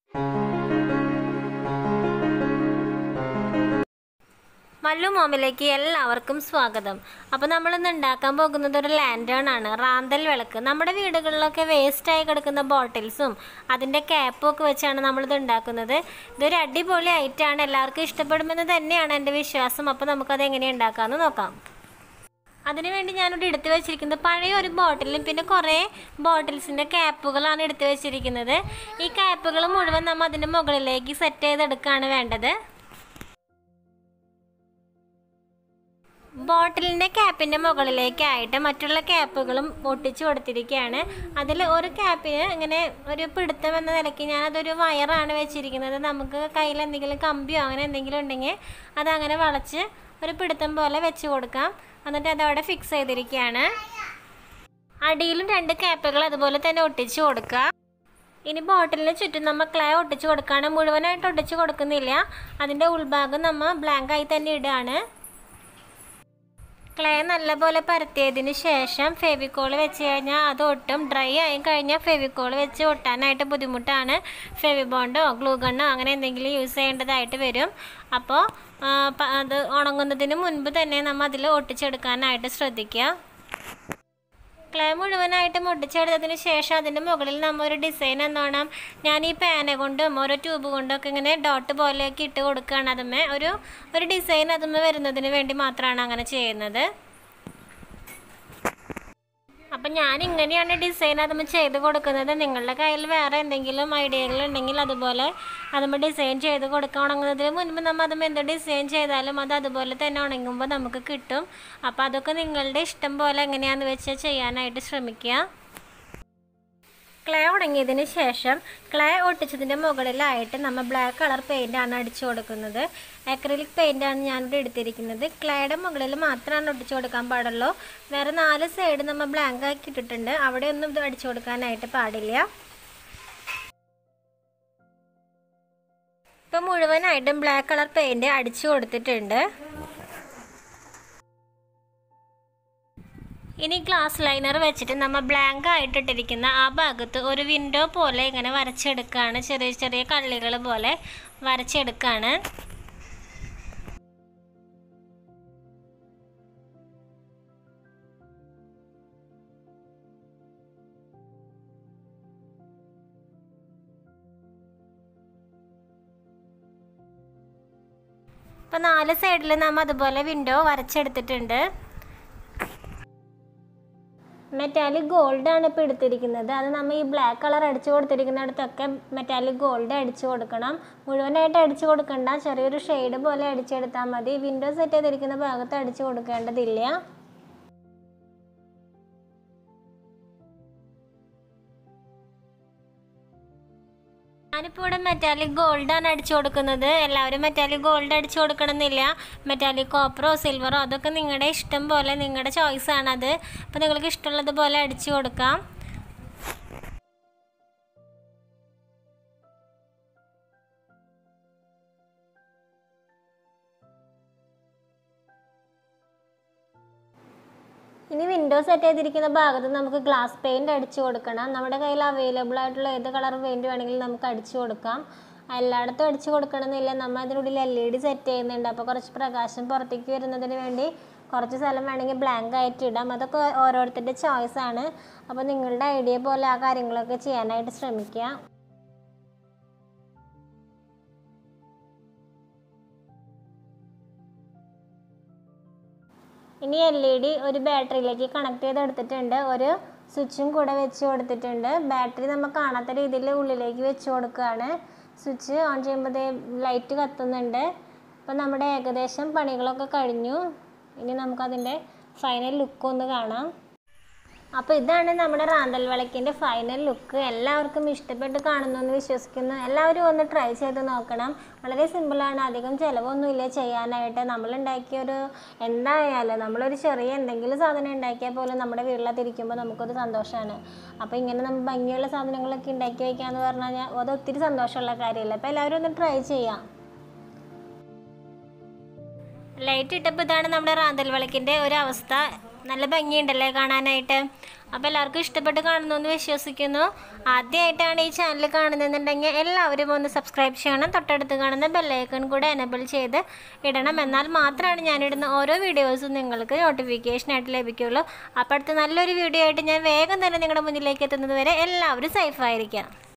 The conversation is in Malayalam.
മല്ലു മോമിലേക്ക് എല്ലാവർക്കും സ്വാഗതം. അപ്പോൾ നമ്മളിന്ന് ഉണ്ടാക്കാൻ പോകുന്നത് ഒരു ലാൻഡേൺ ആണ്, റാന്തൽ വിളക്ക്. നമ്മുടെ വീടുകളിലൊക്കെ വേസ്റ്റായി കിടക്കുന്ന ബോട്ടിൽസും അതിൻ്റെ ക്യാപ്പും ഒക്കെ വെച്ചാണ് നമ്മളിത് ഉണ്ടാക്കുന്നത്. ഇതൊരു അടിപൊളി ഐറ്റമാണ്, എല്ലാവർക്കും ഇഷ്ടപ്പെടുമെന്ന് തന്നെയാണ് എൻ്റെ വിശ്വാസം. അപ്പോൾ നമുക്കത് എങ്ങനെ ഉണ്ടാക്കാമെന്ന് നോക്കാം. അതിനുവേണ്ടി ഞാനിവിടെ എടുത്തു വെച്ചിരിക്കുന്നത് പഴയ ഒരു ബോട്ടിലും പിന്നെ കുറേ ബോട്ടിൽസിൻ്റെ ക്യാപ്പുകളാണ് എടുത്തു വെച്ചിരിക്കുന്നത്. ഈ ക്യാപ്പുകൾ മുഴുവൻ നമ്മൾ അതിൻ്റെ മുകളിലേക്ക് സെറ്റ് ചെയ്തെടുക്കുകയാണ് വേണ്ടത്. ബോട്ടിലിൻ്റെ ക്യാപ്പിൻ്റെ മുകളിലേക്കായിട്ട് മറ്റുള്ള ക്യാപ്പുകളും ഒട്ടിച്ചു കൊടുത്തിരിക്കുകയാണ്. അതിൽ ഒരു ക്യാപ്പിന് ഇങ്ങനെ ഒരു പിടുത്തം എന്ന നിലയ്ക്ക് ഞാനതൊരു വയറാണ് വെച്ചിരിക്കുന്നത്. നമുക്ക് കയ്യിൽ എന്തെങ്കിലും കമ്പിയോ അങ്ങനെ എന്തെങ്കിലും ഉണ്ടെങ്കിൽ അതങ്ങനെ വളച്ച് ഒരു പിടുത്തം പോലെ വെച്ച് കൊടുക്കാം. എന്നിട്ട് അതവിടെ ഫിക്സ് ചെയ്തിരിക്കുകയാണ്. അടിയിലും 2 ക്യാപ്പുകൾ അതുപോലെ തന്നെ ഒട്ടിച്ചു കൊടുക്കുക. ഇനി ബോട്ടിലിന് ചുറ്റും നമ്മൾ ക്ലേ ഒട്ടിച്ചു കൊടുക്കുകയാണ്. മുഴുവനായിട്ട് ഒട്ടിച്ചു കൊടുക്കുന്നില്ല, അതിൻ്റെ ഉൾഭാഗം നമ്മൾ ബ്ലാങ്കായി തന്നെ ഇടുകയാണ്. ക്ലേ നല്ലപോലെ പരത്തിയതിന് ശേഷം ഫെവിക്കോൾ വെച്ച് കഴിഞ്ഞാൽ അത് ഒട്ടും. ഡ്രൈ ആയി കഴിഞ്ഞാൽ ഫെവിക്കോൾ വെച്ച് ഒട്ടാനായിട്ട് ബുദ്ധിമുട്ടാണ്. ഫെവിബോണ്ടോ ഗ്ലൂ ഗണ്ണോ അങ്ങനെ എന്തെങ്കിലും യൂസ് ചെയ്യേണ്ടതായിട്ട് വരും. അപ്പോൾ അത് ഉണങ്ങുന്നതിന് മുൻപ് തന്നെ നമ്മൾ അതിൽ ഒട്ടിച്ചെടുക്കാനായിട്ട് ശ്രദ്ധിക്കുക. ക്ലേ മുഴുവനായിട്ട് ഒട്ടിച്ചെടുത്തതിന് ശേഷം അതിൻ്റെ മുകളിൽ നമ്മൾ ഒരു ഡിസൈൻ എന്നോണം ഞാൻ ഈ പേന കൊണ്ടും ഓരോ ട്യൂബ് കൊണ്ടൊക്കെ ഇങ്ങനെ ഡോട്ട് പോലെയൊക്കെ ഇട്ട് കൊടുക്കുകയാണ്. അതുമേ ഒരു ഡിസൈൻ അതുമേ വരുന്നതിന് വേണ്ടി മാത്രമാണ് അങ്ങനെ ചെയ്യുന്നത്. അപ്പം ഞാൻ ഇങ്ങനെയാണ് ഡിസൈൻ അതുമ്പോൾ ചെയ്ത് കൊടുക്കുന്നത്. നിങ്ങളുടെ കയ്യിൽ വേറെ എന്തെങ്കിലും ഐഡിയകളുണ്ടെങ്കിൽ അതുപോലെ അതുമ്പോൾ ഡിസൈൻ ചെയ്ത് കൊടുക്കുക. ഉണങ്ങുന്നതിന് മുൻപ് നമ്മൾ അതുമ്പോൾ എന്ത് ഡിസൈൻ ചെയ്താലും അത് അതുപോലെ തന്നെ ഉണങ്ങുമ്പോൾ നമുക്ക് കിട്ടും. അപ്പോൾ അതൊക്കെ നിങ്ങളുടെ ഇഷ്ടം പോലെ എങ്ങനെയാണെന്ന് വെച്ചാൽ ചെയ്യാനായിട്ട് ശ്രമിക്കുക. ക്ലേ ഉണങ്ങിയതിന് ശേഷം ക്ലേ ഒട്ടിച്ചതിൻ്റെ മുകളിലായിട്ട് നമ്മൾ ബ്ലാക്ക് കളർ പെയിൻ്റാണ് അടിച്ചു കൊടുക്കുന്നത്. അക്രിലിക് പെയിൻ്റാണ് ഞാനിവിടെ എടുത്തിരിക്കുന്നത്. ക്ലേയുടെ മുകളിൽ മാത്രമാണ് ഒട്ടിച്ചു കൊടുക്കാൻ പാടുള്ളൂ. വേറെ 4 സൈഡ് നമ്മൾ ബ്ലാങ്ക് ആക്കി ഇട്ടിട്ടുണ്ട്, അവിടെ ഒന്നും ഇത് അടിച്ചു കൊടുക്കാനായിട്ട് പാടില്ല. ഇപ്പം മുഴുവനായിട്ടും ബ്ലാക്ക് കളർ പെയിൻറ്റ് അടിച്ചു കൊടുത്തിട്ടുണ്ട്. ഇനി ഗ്ലാസ് ലൈനർ വെച്ചിട്ട് നമ്മൾ ബ്ലാങ്ക് ആയിട്ടിട്ടിരിക്കുന്ന ആ ഭാഗത്ത് ഒരു വിൻഡോ പോലെ ഇങ്ങനെ വരച്ചെടുക്കുകയാണ്. ചെറിയ ചെറിയ കള്ളികൾ പോലെ വരച്ചെടുക്കുകയാണ്. ഇപ്പം 4 സൈഡിൽ നമ്മൾ അതുപോലെ വിൻഡോ വരച്ചെടുത്തിട്ടുണ്ട്. മെറ്റാലിക് ഗോൾഡാണ് ഇപ്പോൾ എടുത്തിരിക്കുന്നത്. അത് നമ്മൾ ഈ ബ്ലാക്ക് കളർ അടിച്ചു കൊടുത്തിരിക്കുന്നിടത്തൊക്കെ മെറ്റാലിക് ഗോൾഡ് അടിച്ചു കൊടുക്കണം. മുഴുവനായിട്ട് അടിച്ചു കൊടുക്കണ്ട, ചെറിയൊരു ഷെയ്ഡ് പോലെ അടിച്ചെടുത്താൽ മതി. വിൻഡോ സെറ്റ് ചെയ്തിരിക്കുന്ന ഭാഗത്ത് അടിച്ചു കൊടുക്കേണ്ടതില്ല. ഞാനിപ്പോൾ ഇവിടെ മെറ്റാലിക് ഗോൾഡാണ് അടിച്ചു കൊടുക്കുന്നത്. എല്ലാവരും മെറ്റാലിക് ഗോൾഡ് അടിച്ചു കൊടുക്കണമെന്നില്ല. മെറ്റാലിക് കോപ്പറോ സിൽവറോ അതൊക്കെ നിങ്ങളുടെ ഇഷ്ടം പോലെ, നിങ്ങളുടെ ചോയ്സാണത്. അപ്പോൾ നിങ്ങൾക്ക് ഇഷ്ടമുള്ളതുപോലെ അടിച്ചു കൊടുക്കാം. ഇനി വിൻഡോ സെറ്റ് ചെയ്തിരിക്കുന്ന ഭാഗത്ത് നമുക്ക് ഗ്ലാസ് പെയിൻറ്റ് അടിച്ചു കൊടുക്കണം. നമ്മുടെ കയ്യിൽ അവൈലബിൾ ആയിട്ടുള്ള ഏത് കളർ പെയിൻറ്റ് വേണമെങ്കിലും നമുക്ക് അടിച്ചു കൊടുക്കാം. എല്ലായിടത്തും അടിച്ചു കൊടുക്കണമെന്നില്ല. നമ്മൾ അതിനുള്ളിൽ LED സെറ്റ് ചെയ്യുന്നുണ്ട്. അപ്പോൾ കുറച്ച് പ്രകാശം പുറത്തേക്ക് വരുന്നതിന് വേണ്ടി കുറച്ച് സ്ഥലം വേണമെങ്കിൽ ബ്ലാങ്ക് ആയിട്ട് ഇടാം. അതൊക്കെ ഓരോരുത്തരുടെ ചോയ്സാണ്. അപ്പോൾ നിങ്ങളുടെ ഐഡിയ പോലെ ആ കാര്യങ്ങളൊക്കെ ചെയ്യാനായിട്ട് ശ്രമിക്കുക. ഇനി LED ഒരു ബാറ്ററിയിലേക്ക് കണക്ട് ചെയ്തെടുത്തിട്ടുണ്ട്. ഒരു സ്വിച്ചും കൂടെ വെച്ച് കൊടുത്തിട്ടുണ്ട്. ബാറ്ററി നമ്മൾ കാണാത്ത രീതിയിൽ ഉള്ളിലേക്ക് വെച്ച് കൊടുക്കുകയാണ്. സ്വിച്ച് ഓൺ ചെയ്യുമ്പോൾ ലൈറ്റ് കത്തുന്നുണ്ട്. അപ്പോൾ നമ്മുടെ ഏകദേശം പണികളൊക്കെ കഴിഞ്ഞു. ഇനി നമുക്കതിൻ്റെ ഫൈനൽ ലുക്ക് ഒന്ന് കാണാം. അപ്പോൾ ഇതാണ് നമ്മുടെ റാന്തൽ വിളക്കിൻ്റെ ഫൈനൽ ലുക്ക്. എല്ലാവർക്കും ഇഷ്ടപ്പെട്ട് കാണുന്നു എന്ന് വിശ്വസിക്കുന്നു. എല്ലാവരും ഒന്ന് ട്രൈ ചെയ്ത് നോക്കണം. വളരെ സിമ്പിളാണ്, അധികം ചിലവൊന്നുമില്ല ചെയ്യാനായിട്ട്. നമ്മളുണ്ടാക്കിയൊരു എന്തായാലും നമ്മളൊരു ചെറിയ എന്തെങ്കിലും സാധനം ഉണ്ടാക്കിയാൽ പോലും നമ്മുടെ വീട്ടിലതിരിക്കുമ്പോൾ നമുക്കൊരു സന്തോഷമാണ്. അപ്പോൾ ഇങ്ങനെ നമ്മൾ ഭംഗിയുള്ള സാധനങ്ങളൊക്കെ ഉണ്ടാക്കി വയ്ക്കാമെന്ന് പറഞ്ഞു കഴിഞ്ഞാൽ അത് ഒത്തിരി സന്തോഷമുള്ള കാര്യമല്ല. അപ്പോൾ എല്ലാവരും ഒന്ന് ട്രൈ ചെയ്യാം. ലൈറ്റ് ഇട്ടപ്പോൾ ഇതാണ് നമ്മുടെ റാന്തൽ വിളക്കിൻ്റെ ഒരു അവസ്ഥ. നല്ല ഭംഗിയുണ്ടല്ലേ കാണാനായിട്ട്. അപ്പോൾ എല്ലാവർക്കും ഇഷ്ടപ്പെട്ട് കാണുന്നു എന്ന് വിശ്വസിക്കുന്നു. ആദ്യമായിട്ടാണ് ഈ ചാനൽ കാണുന്നതെന്നുണ്ടെങ്കിൽ എല്ലാവരും ഒന്ന് സബ്സ്ക്രൈബ് ചെയ്യണം. തൊട്ടടുത്ത് കാണുന്ന ബെല്ലൈക്കൺ കൂടെ എനേബിൾ ചെയ്ത് ഇടണം. എന്നാൽ മാത്രമാണ് ഞാനിടുന്ന ഓരോ വീഡിയോസും നിങ്ങൾക്ക് നോട്ടിഫിക്കേഷനായിട്ട് ലഭിക്കുകയുള്ളൂ. അപ്പോൾ അടുത്ത നല്ലൊരു വീഡിയോ ആയിട്ട് ഞാൻ വേഗം തന്നെ നിങ്ങളുടെ മുന്നിലേക്ക് എത്തുന്നത് വരെ എല്ലാവരും സേഫായിരിക്കാം.